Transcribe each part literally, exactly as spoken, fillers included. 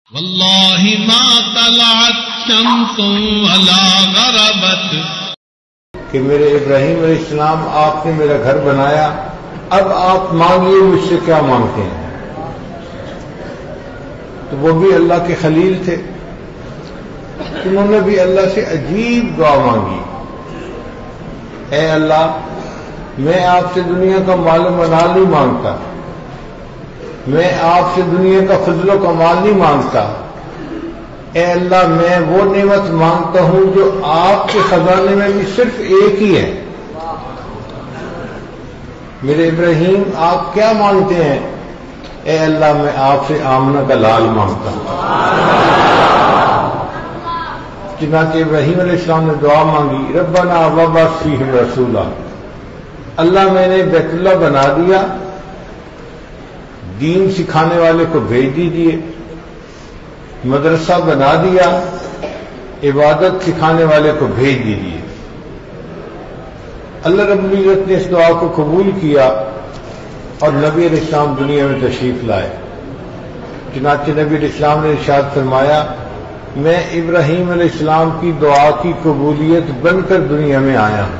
واللہ ما طلعت شمس ولا غربت، کہ میرے ابراہیم علیہ السلام آپ نے میرا گھر بنایا، اب آپ مانگیے مجھ سے کیا مانگتے ہیں۔ تو وہ بھی اللہ کے خلیل تھے، انہوں نے بھی اللہ سے عجیب دعا مانگی، اے اللہ میں آپ سے دنیا کا مال و منال نہیں مانگتا، میں آپ سے دنیا کا فضل و کمال نہیں مانگتا، اے اللہ میں وہ نعمت مانگتا ہوں جو آپ کے خزانے میں بھی صرف ایک ہی ہے۔ میرے ابراہیم آپ کیا مانگتے ہیں؟ اے اللہ میں آپ سے آمنہ کا لال مانگتا ہوں۔ چنانچہ ابراہیم علیہ السلام نے دعا مانگی، ربنا وابعث فیہم رسولا، اللہ میں نے بیت اللہ بنا دیا، دین سکھانے والے کو بھیج دیجیے، مدرسہ بنا دیا، عبادت سکھانے والے کو بھیج دیجیے۔ اللہ رب العزت نے اس دعا کو قبول کیا اور نبی علیہ السلام دنیا میں تشریف لائے۔ چنانچہ نبی علیہ السلام نے ارشاد فرمایا، میں ابراہیم علیہ السلام کی دعا کی قبولیت بن کر دنیا میں آیا ہوں۔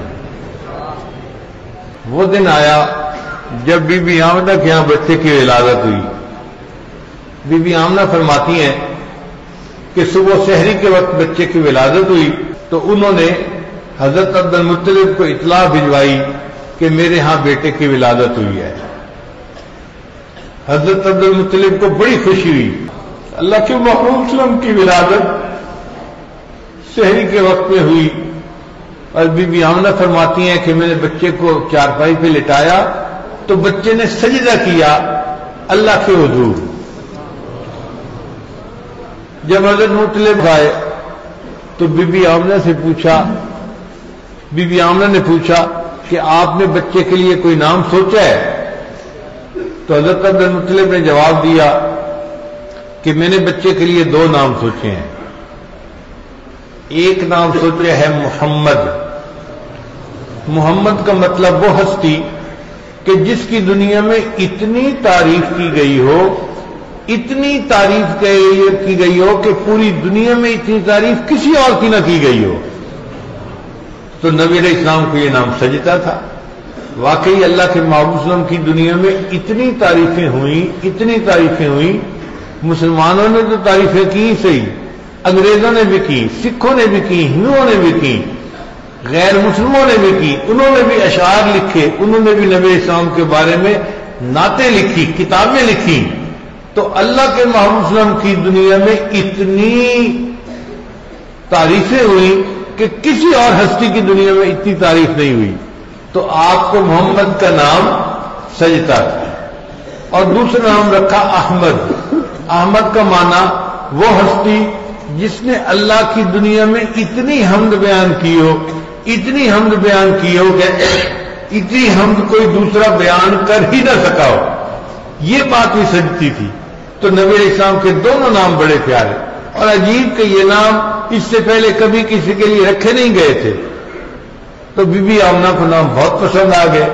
وہ دن آیا جب بی بی آمنہ کے یہاں بچے کی ولادت ہوئی۔ بی بی آمنہ فرماتی ہیں کہ صبح سحری کے وقت بچے کی ولادت ہوئی تو انہوں نے حضرت عبد المطلب کو اطلاع بھجوائی کہ میرے ہاں بیٹے کی ولادت ہوئی ہے۔ حضرت عبد المطلب کو بڑی خوشی ہوئی، اللہ کے محبوب وسلم کی ولادت سحری کے وقت میں ہوئی۔ اور بی بی آمنہ فرماتی ہیں کہ میں نے بچے کو چارپائی پہ لٹایا تو بچے نے سجدہ کیا اللہ کے حضور۔ جب حضرت مطلب آئے تو بی بی آمنہ سے پوچھا، بی بی آمنہ نے پوچھا کہ آپ نے بچے کے لیے کوئی نام سوچا ہے؟ تو حضرت عبد المطلب نے جواب دیا کہ میں نے بچے کے لیے دو نام سوچے ہیں، ایک نام سوچا ہے محمد۔ محمد کا مطلب وہ ہستی کہ جس کی دنیا میں اتنی تعریف کی گئی ہو، اتنی تعریف کی گئی ہو کہ پوری دنیا میں اتنی تعریف کسی اور کی نہ کی گئی ہو۔ تو نبی علیہ السلام کو یہ نام سجتا تھا۔ واقعی اللہ کے محبوب وسلم کی دنیا میں اتنی تعریفیں ہوئیں، اتنی تعریفیں ہوئیں، مسلمانوں نے تو تعریفیں کی صحیح، انگریزوں نے بھی کی، سکھوں نے بھی کی، ہندوؤں نے بھی کی، غیر مسلموں نے بھی کی، انہوں نے بھی اشعار لکھے، انہوں نے بھی نبی اسلام کے بارے میں نعتیں لکھی، کتابیں لکھی۔ تو اللہ کے محبوب وسلم کی دنیا میں اتنی تعریفیں ہوئیں کہ کسی اور ہستی کی دنیا میں اتنی تعریف نہیں ہوئی۔ تو آپ کو محمد کا نام سجتا تھا۔ اور دوسرا نام رکھا احمد۔ احمد کا معنی وہ ہستی جس نے اللہ کی دنیا میں اتنی حمد بیان کی ہو، اتنی حمد بیان کی ہو کہ اتنی حمد کوئی دوسرا بیان کر ہی نہ سکا ہو، یہ بات بھی سجتی تھی۔ تو نبی علیہ السلام کے دونوں نام بڑے پیارے، اور عجیب کہ یہ نام اس سے پہلے کبھی کسی کے لیے رکھے نہیں گئے تھے۔ تو بی بی آمنہ کو نام بہت پسند آ گئے۔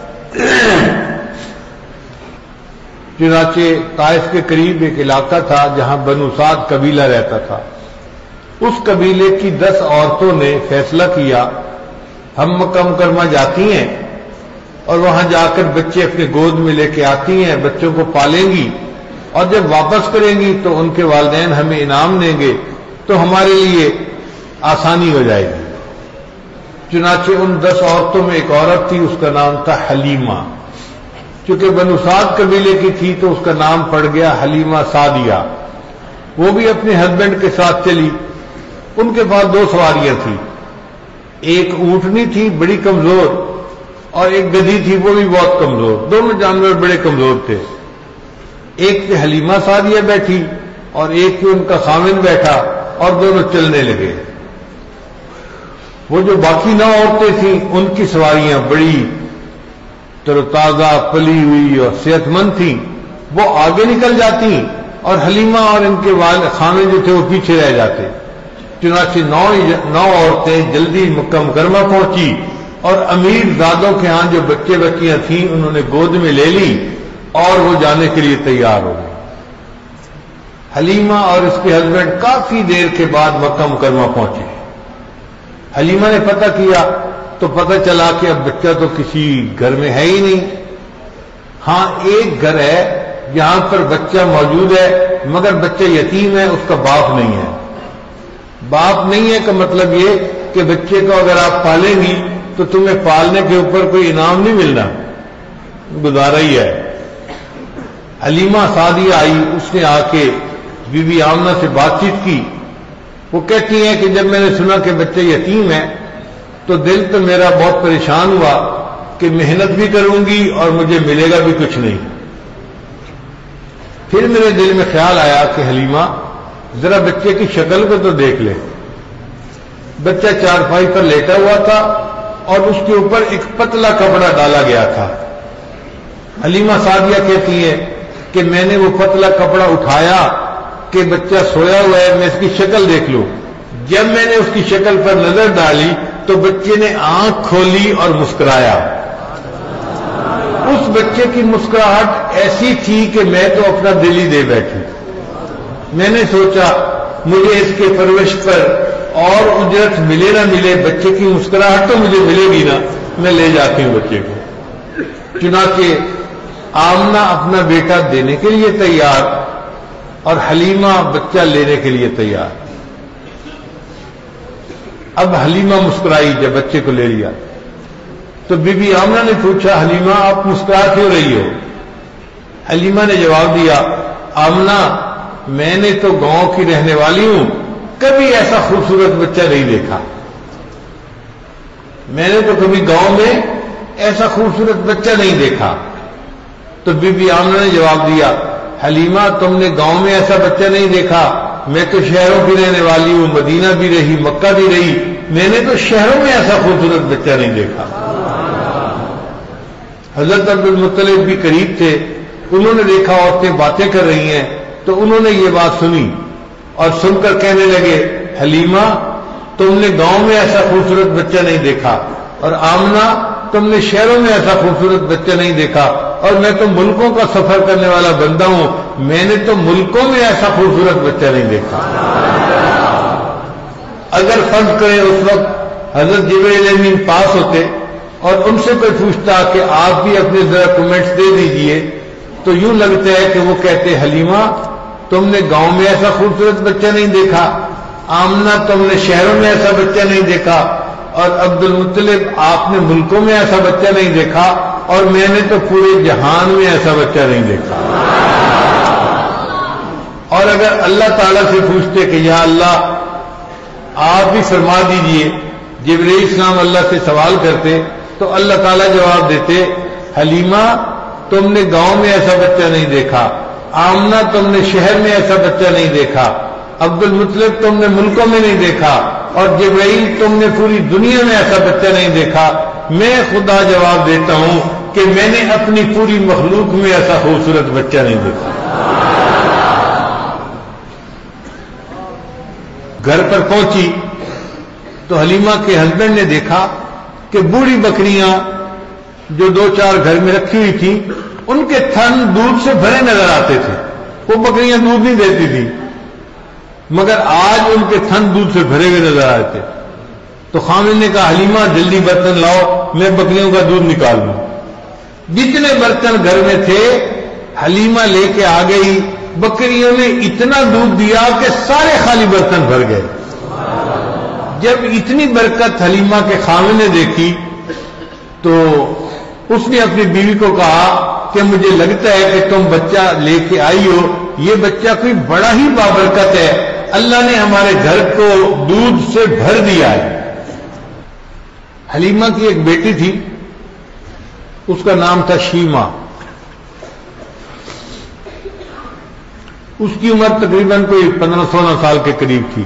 چنانچہ طائف کے قریب ایک علاقہ تھا جہاں بنو سعد قبیلہ رہتا تھا۔ اس قبیلے کی دس عورتوں نے فیصلہ کیا ہم مکہ مکرمہ جاتی ہیں اور وہاں جا کر بچے اپنے گود میں لے کے آتی ہیں، بچوں کو پالیں گی، اور جب واپس کریں گی تو ان کے والدین ہمیں انعام دیں گے تو ہمارے لیے آسانی ہو جائے گی۔ چنانچہ ان دس عورتوں میں ایک عورت تھی، اس کا نام تھا حلیمہ۔ چونکہ بنو سعد قبیلے کی تھی تو اس کا نام پڑ گیا حلیمہ سعدیہ۔ وہ بھی اپنے ہسبینڈ کے ساتھ چلی۔ ان کے پاس دو سواریاں تھیں، ایک اونٹنی تھی بڑی کمزور اور ایک گدھی تھی وہ بھی بہت کمزور، دونوں جانور بڑے کمزور تھے۔ ایک پہ حلیمہ سعدیہ بیٹھی اور ایک پہ ان کا خامن بیٹھا اور دونوں چلنے لگے۔ وہ جو باقی نو عورتیں تھیں ان کی سواریاں بڑی تر و تازہ پلی ہوئی اور صحت مند تھیں، وہ آگے نکل جاتی اور حلیمہ اور ان کے خامن جو تھے وہ پیچھے رہ جاتے۔ چنانچہ نو نو عورتیں جلدی مکہ مکرمہ پہنچی اور امیر زادوں کے ہاں جو بچے بچیاں تھیں انہوں نے گود میں لے لی اور وہ جانے کے لیے تیار ہو گئے۔ حلیمہ اور اس کے ہسبینڈ کافی دیر کے بعد مکہ مکرمہ پہنچے. حلیمہ نے پتہ کیا تو پتہ چلا کہ اب بچہ تو کسی گھر میں ہے ہی نہیں. ہاں ایک گھر ہے جہاں پر بچہ موجود ہے مگر بچہ یتیم ہے, اس کا باپ نہیں ہے. باپ نہیں ہے کا مطلب یہ کہ بچے کو اگر آپ پالیں گی تو تمہیں پالنے کے اوپر کوئی انعام نہیں ملنا, گزارا ہی ہے. حلیمہ سعدیہ آئی, اس نے آ کے بی بی آمنہ سے بات چیت کی. وہ کہتی ہیں کہ جب میں نے سنا کہ بچہ یتیم ہے تو دل تو میرا بہت پریشان ہوا کہ محنت بھی کروں گی اور مجھے ملے گا بھی کچھ نہیں. پھر میرے دل میں خیال آیا کہ حلیمہ ذرا بچے کی شکل کو تو دیکھ لے. بچہ چارپائی پر لیٹا ہوا تھا اور اس کے اوپر ایک پتلا کپڑا ڈالا گیا تھا. حلیمہ سعدیہ کہتی ہے کہ میں نے وہ پتلا کپڑا اٹھایا کہ بچہ سویا ہوا ہے, میں اس کی شکل دیکھ لوں. جب میں نے اس کی شکل پر نظر ڈالی تو بچے نے آنکھ کھولی اور مسکرایا. اس بچے کی مسکراہٹ ایسی تھی کہ میں تو اپنا دل ہی دے بیٹھی. میں نے سوچا مجھے اس کے پرورش پر اور اجرت ملے نہ ملے, بچے کی مسکراہٹ تو مجھے ملے گی نا, میں لے جاتی ہوں بچے کو. چنانچہ آمنہ اپنا بیٹا دینے کے لیے تیار اور حلیمہ بچہ لینے کے لیے تیار. اب حلیمہ مسکرائی جب بچے کو لے لیا تو بی بی آمنہ نے پوچھا حلیمہ آپ مسکرا کیوں رہی ہو؟ حلیمہ نے جواب دیا آمنہ میں نے تو گاؤں کی رہنے والی ہوں, کبھی ایسا خوبصورت بچہ نہیں دیکھا. میں نے تو کبھی گاؤں میں ایسا خوبصورت بچہ نہیں دیکھا. تو بی بی آمنہ نے جواب دیا حلیمہ تم نے گاؤں میں ایسا بچہ نہیں دیکھا, میں تو شہروں کی رہنے والی ہوں, مدینہ بھی رہی مکہ بھی رہی, میں نے تو شہروں میں ایسا خوبصورت بچہ نہیں دیکھا. حضرت عبد المطلب بھی قریب تھے, انہوں نے دیکھا عورتیں باتیں کر رہی ہیں تو انہوں نے یہ بات سنی اور سن کر کہنے لگے حلیمہ تم نے گاؤں میں ایسا خوبصورت بچہ نہیں دیکھا, اور آمنہ تم نے شہروں میں ایسا خوبصورت بچہ نہیں دیکھا, اور میں تو ملکوں کا سفر کرنے والا بندہ ہوں, میں نے تو ملکوں میں ایسا خوبصورت بچہ نہیں دیکھا. اگر فرض کریں اس وقت حضرت جبرائیل امین پاس ہوتے اور ان سے کوئی پوچھتا کہ آپ بھی اپنے ذرا کمنٹس دے دیجئے, تو یوں لگتا ہے کہ وہ کہتے حلیمہ تم نے گاؤں میں ایسا خوبصورت بچہ نہیں دیکھا, آمنہ تم نے شہروں میں ایسا بچہ نہیں دیکھا, اور عبد المطلب آپ نے ملکوں میں ایسا بچہ نہیں دیکھا, اور میں نے تو پورے جہان میں ایسا بچہ نہیں دیکھا. اور اگر اللہ تعالیٰ سے پوچھتے کہ یا اللہ آپ بھی فرما دیجئے, جبرائیل السلام اللہ سے سوال کرتے تو اللہ تعالیٰ جواب دیتے حلیمہ تم نے گاؤں میں ایسا بچہ نہیں دیکھا, آمنہ تم نے شہر میں ایسا بچہ نہیں دیکھا, عبد المطلب تم نے ملکوں میں نہیں دیکھا, اور جبرائیل تم نے پوری دنیا میں ایسا بچہ نہیں دیکھا. میں خدا جواب دیتا ہوں کہ میں نے اپنی پوری مخلوق میں ایسا خوبصورت بچہ نہیں دیکھا. گھر پر پہنچی تو حلیمہ کے ہسبینڈ نے دیکھا کہ بوڑھی بکریاں جو دو چار گھر میں رکھی ہوئی تھی ان کے تھن دودھ سے بھرے نظر آتے تھے. وہ بکریاں دودھ نہیں دیتی تھی مگر آج ان کے تھن دودھ سے بھرے ہوئے نظر آئے تھے. تو خامد نے کہا حلیمہ جلدی برتن لاؤ, میں بکریوں کا دودھ نکال لوں. جتنے برتن گھر میں تھے حلیمہ لے کے آ گئی. بکریوں نے اتنا دودھ دیا کہ سارے خالی برتن بھر گئے. جب اتنی برکت حلیمہ کے خامد نے دیکھی تو اس نے اپنی بیوی کو کہا کہ مجھے لگتا ہے کہ تم بچہ لے کے آئی ہو, یہ بچہ کوئی بڑا ہی بابرکت ہے, اللہ نے ہمارے گھر کو دودھ سے بھر دیا ہے. حلیمہ کی ایک بیٹی تھی, اس کا نام تھا شیما. اس کی عمر تقریباً کوئی پندرہ سولہ سال کے قریب تھی.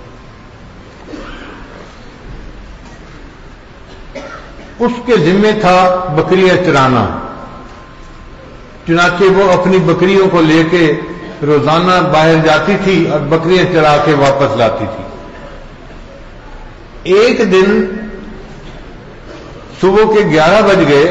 اس کے ذمے تھا بکریاں چرانا. چنانچہ وہ اپنی بکریوں کو لے کے روزانہ باہر جاتی تھی اور بکریاں چرا کے واپس لاتی تھی. ایک دن صبح کے گیارہ بج گئے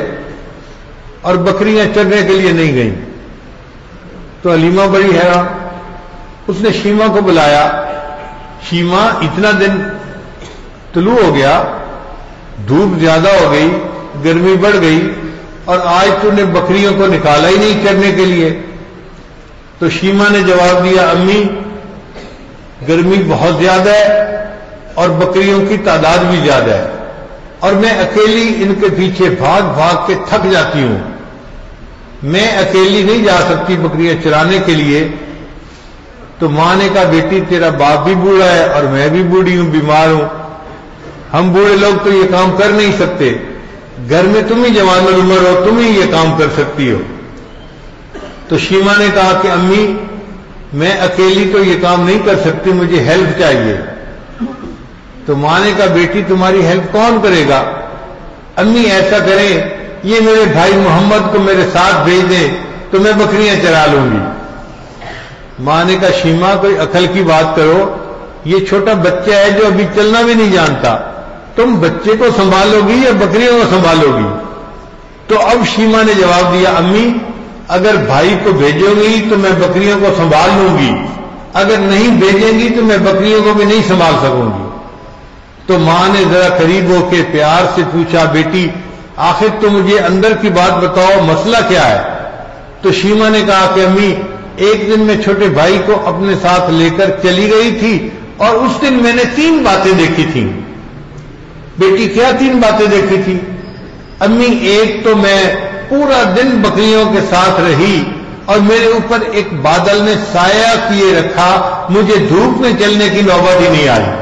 اور بکریاں چرنے کے لیے نہیں گئیں. تو حلیمہ بڑی حیران اس نے شیما کو بلایا، شیما اتنا دن طلوع ہو گیا، دھوپ زیادہ ہو گئی، گرمی بڑھ گئی، اور آج تو نے بکریوں کو نکالا ہی نہیں چرنے کے لیے۔ تو شیما نے جواب دیا، امی گرمی بہت زیادہ ہے اور بکریوں کی تعداد بھی زیادہ ہے، اور میں اکیلی ان کے پیچھے بھاگ بھاگ کے تھک جاتی ہوں، میں اکیلی نہیں جا سکتی بکریاں چرانے کے لیے۔ تو ماں نے کہا، بیٹی تیرا باپ بھی بوڑھا ہے اور میں بھی بوڑھی ہوں، بیمار ہوں، ہم بوڑھے لوگ تو یہ کام کر نہیں سکتے، گھر میں تم ہی جوان العمر ہو، تم ہی یہ کام کر سکتی ہو۔ تو شیما نے کہا کہ امی میں اکیلی تو یہ کام نہیں کر سکتی، مجھے ہیلپ چاہیے۔ تو ماں نے کہا، بیٹی تمہاری ہیلپ کون کرے گا؟ امی ایسا کریں، یہ میرے بھائی محمد کو میرے ساتھ بھیج دیں تو میں بکریاں چرا لوں گی۔ ماں نے کہا، شیما کوئی عقل کی بات کرو، یہ چھوٹا بچہ ہے جو ابھی چلنا بھی نہیں جانتا، تم بچے کو سنبھالو گی یا بکریوں کو سنبھالو گی؟ تو اب شیما نے جواب دیا، امی اگر بھائی کو بھیجو گی تو میں بکریوں کو سنبھال لوں گی، اگر نہیں بھیجیں گی تو میں بکریوں کو بھی نہیں سنبھال سکوں گی۔ تو ماں نے ذرا قریب ہو کے پیار سے پوچھا، بیٹی آخر تو مجھے اندر کی بات بتاؤ، مسئلہ کیا ہے؟ تو شیما نے کہا کہ امی ایک دن میں چھوٹے بھائی کو اپنے ساتھ لے کر چلی گئی تھی اور اس دن میں نے تین باتیں دیکھی تھیں۔ بیٹی کیا تین باتیں دیکھی تھی؟ امی ایک تو میں پورا دن بکریوں کے ساتھ رہی اور میرے اوپر ایک بادل نے سایہ کیے رکھا، مجھے دھوپ میں چلنے کی نوبت ہی نہیں آئی۔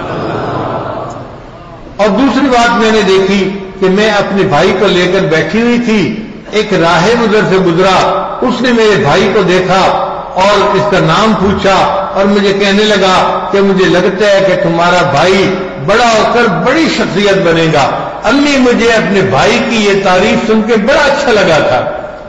اور دوسری بات میں نے دیکھی کہ میں اپنے بھائی کو لے کر بیٹھی ہوئی تھی، ایک راہب ادھر سے گزرا، اس نے میرے بھائی کو دیکھا اور اس کا نام پوچھا اور مجھے کہنے لگا کہ مجھے لگتا ہے کہ تمہارا بھائی بڑا ہو کر بڑی شخصیت بنے گا۔ امی مجھے اپنے بھائی کی یہ تعریف سن کے بڑا اچھا لگا تھا۔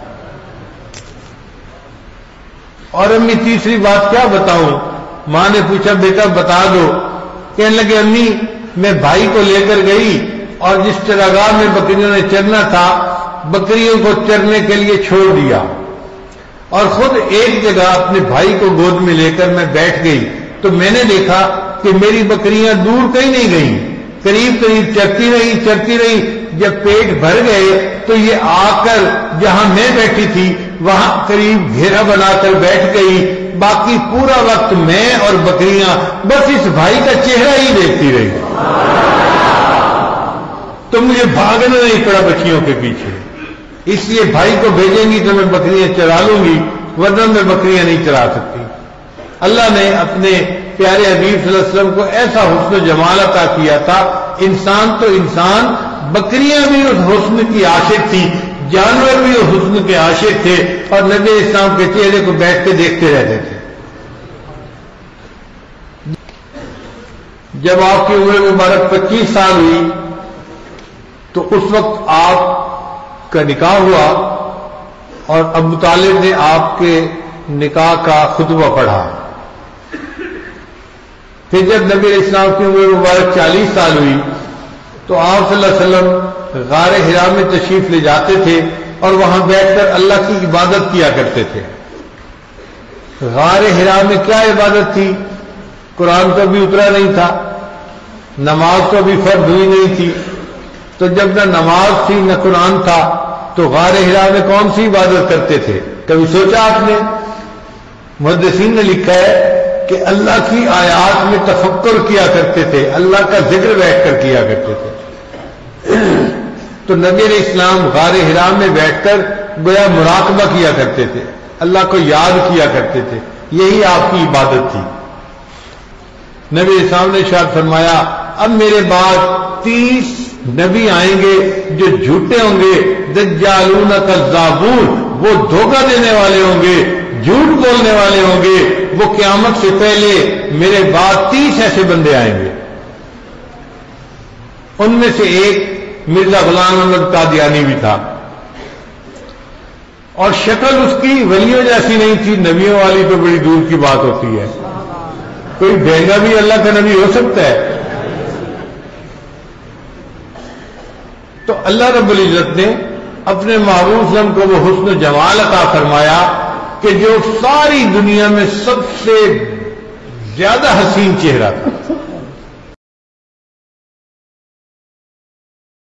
اور امی تیسری بات کیا بتاؤں؟ ماں نے پوچھا، بیٹا بتا دو۔ کہنے لگے، امی میں بھائی کو لے کر گئی اور جس چراگاہ میں بکریوں نے چرنا تھا بکریوں کو چرنے کے لیے چھوڑ دیا اور خود ایک جگہ اپنے بھائی کو گود میں لے کر میں بیٹھ گئی، تو میں نے دیکھا کہ میری بکریاں دور کہیں نہیں گئیں، قریب قریب چرتی رہی چرتی رہی جب پیٹ بھر گئے تو یہ آ کر جہاں میں بیٹھی تھی وہاں قریب گھیرا بنا کر بیٹھ گئی، باقی پورا وقت میں اور بکریاں بس اس بھائی کا چہرہ ہی دیکھتی رہی، تو مجھے بھاگنا نہیں پڑا بچیوں کے پیچھے، اس لیے بھائی کو بھیجیں گی تو میں بکریاں چرا لوں گی، ورنہ میں بکریاں نہیں چرا سکتی۔ اللہ نے اپنے پیارے حبیب صلی اللہ علیہ وسلم کو ایسا حسن و جمال عطا کیا تھا، انسان تو انسان، بکریاں بھی اس حسن کی عاشق تھی، جانور بھی اس حسن کے عاشق تھے، اور نبی اسلام کے چہرے کو بیٹھ کے دیکھتے رہتے تھے۔ جب آپ کی عمر مبارک پچیس سال ہوئی تو اس وقت آپ کا نکاح ہوا اور ابو طالب نے آپ کے نکاح کا خطبہ پڑھا۔ پھر جب نبی علیہ السلام کی عمر مبارک چالیس سال ہوئی تو آپ صلی اللہ علیہ وسلم غار حرا میں تشریف لے جاتے تھے اور وہاں بیٹھ کر اللہ کی عبادت کیا کرتے تھے۔ غار حرا میں کیا عبادت تھی؟ قرآن تو بھی اترا نہیں تھا، نماز تو بھی فرض ہوئی نہیں تھی، تو جب نہ نماز تھی نہ قرآن تھا تو غار حرا میں کون سی عبادت کرتے تھے؟ کبھی سوچا آپ نے؟ محدثین نے لکھا ہے کہ اللہ کی آیات میں تفکر کیا کرتے تھے، اللہ کا ذکر بیٹھ کر کیا کرتے تھے۔ تو نبی علیہ السلام غار حرا میں بیٹھ کر گویا مراقبہ کیا کرتے تھے، اللہ کو یاد کیا کرتے تھے، یہی آپ کی عبادت تھی۔ نبی علیہ السلام نے ارشاد فرمایا، اب میرے بعد تیس نبی آئیں گے جو جھوٹے ہوں گے، دجالون کذابون، وہ دھوکہ دینے والے ہوں گے، جھوٹ بولنے والے ہوں گے، وہ قیامت سے پہلے میرے بعد تیس ایسے بندے آئیں گے۔ ان میں سے ایک مرزا غلام احمد قادیانی بھی تھا، اور شکل اس کی ولیوں جیسی نہیں تھی، نبیوں والی تو بڑی دور کی بات ہوتی ہے، کوئی بہنگا بھی اللہ کا نبی ہو سکتا ہے؟ تو اللہ رب العزت نے اپنے معروف زم کو وہ حسن و جمال عطا فرمایا کہ جو ساری دنیا میں سب سے زیادہ حسین چہرہ تھا،